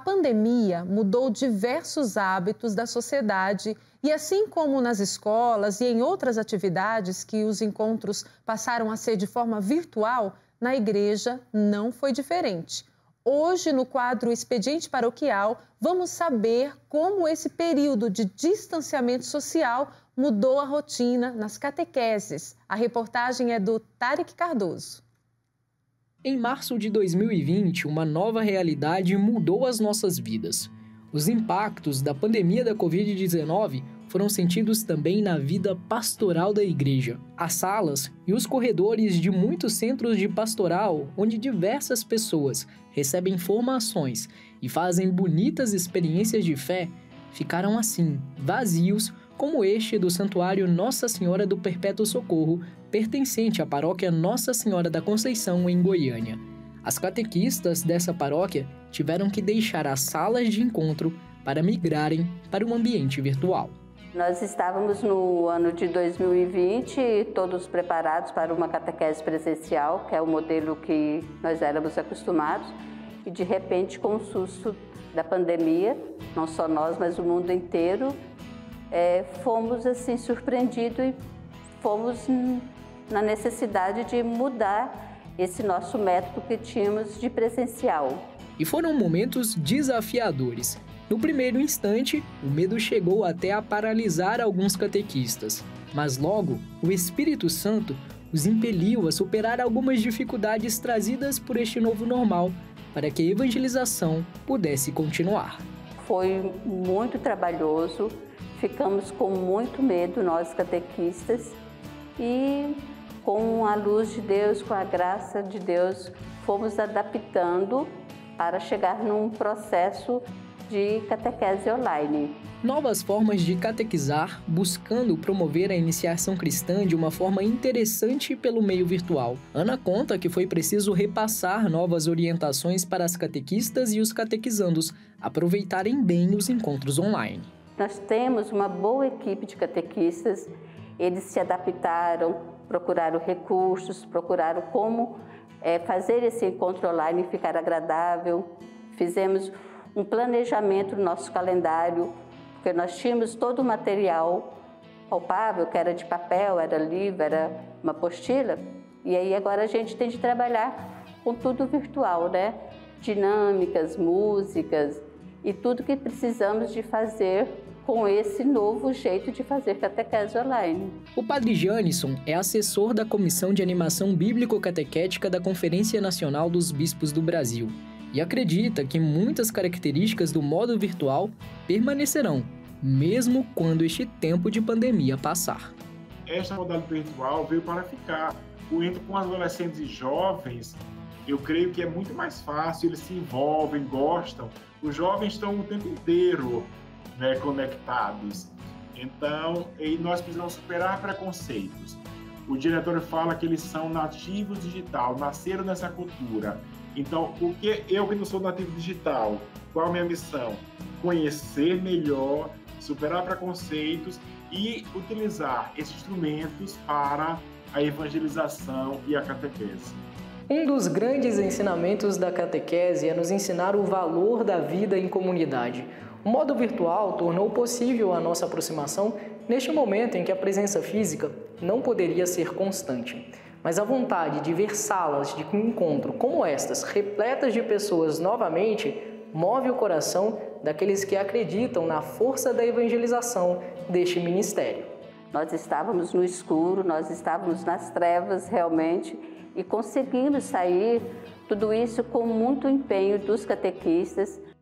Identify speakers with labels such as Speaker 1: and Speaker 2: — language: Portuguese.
Speaker 1: pandemia mudou diversos hábitos da sociedade e, assim como nas escolas e em outras atividades que os encontros passaram a ser de forma virtual, na igreja não foi diferente. Hoje, no quadro Expediente Paroquial, vamos saber como esse período de distanciamento social mudou a rotina nas catequeses. A reportagem é do Tarek Cardoso.
Speaker 2: Em março de 2020, uma nova realidade mudou as nossas vidas. Os impactos da pandemia da Covid-19 foram sentidos também na vida pastoral da igreja. As salas e os corredores de muitos centros de pastoral, onde diversas pessoas recebem formações e fazem bonitas experiências de fé, ficaram assim, vazios, como este do Santuário Nossa Senhora do Perpétuo Socorro, pertencente à paróquia Nossa Senhora da Conceição, em Goiânia. As catequistas dessa paróquia tiveram que deixar as salas de encontro para migrarem para um ambiente virtual.
Speaker 3: Nós estávamos no ano de 2020, todos preparados para uma catequese presencial, que é o modelo que nós éramos acostumados, e de repente, com o susto da pandemia, não só nós, mas o mundo inteiro, fomos assim surpreendidos e fomos na necessidade de mudar esse nosso método que tínhamos de presencial.
Speaker 2: E foram momentos desafiadores. No primeiro instante, o medo chegou até a paralisar alguns catequistas, mas logo o Espírito Santo os impeliu a superar algumas dificuldades trazidas por este novo normal para que a evangelização pudesse continuar.
Speaker 3: Foi muito trabalhoso, ficamos com muito medo, nós catequistas, e com a luz de Deus, com a graça de Deus, fomos adaptando para chegar num processo de catequese online.
Speaker 2: Novas formas de catequizar, buscando promover a iniciação cristã de uma forma interessante pelo meio virtual. Ana conta que foi preciso repassar novas orientações para as catequistas e os catequizandos aproveitarem bem os encontros online.
Speaker 3: Nós temos uma boa equipe de catequistas, eles se adaptaram, procuraram recursos, procuraram como fazer esse encontro online ficar agradável. Fizemos um planejamento no nosso calendário, porque nós tínhamos todo o material palpável, que era de papel, era livro, era uma apostila, e aí agora a gente tem de trabalhar com tudo virtual, né? Dinâmicas, músicas e tudo que precisamos de fazer com esse novo jeito de fazer catequese online.
Speaker 2: O padre Janisson é assessor da Comissão de Animação Bíblico-Catequética da Conferência Nacional dos Bispos do Brasil e acredita que muitas características do modo virtual permanecerão, mesmo quando este tempo de pandemia passar.
Speaker 4: Esta modalidade virtual veio para ficar. O entro com adolescentes e jovens, eu creio que é muito mais fácil, eles se envolvem, gostam. Os jovens estão o tempo inteiro conectados. Então, nós precisamos superar preconceitos. O diretor fala que eles são nativos digital, nasceram nessa cultura. Então, eu que não sou nativo digital, qual a minha missão? Conhecer melhor, superar preconceitos e utilizar esses instrumentos para a evangelização e a catequese.
Speaker 2: Um dos grandes ensinamentos da catequese é nos ensinar o valor da vida em comunidade. O modo virtual tornou possível a nossa aproximação neste momento em que a presença física não poderia ser constante. Mas a vontade de ver salas de encontro como estas, repletas de pessoas novamente, move o coração daqueles que acreditam na força da evangelização deste ministério.
Speaker 3: Nós estávamos no escuro, nós estávamos nas trevas realmente e conseguimos sair tudo isso com muito empenho dos catequistas,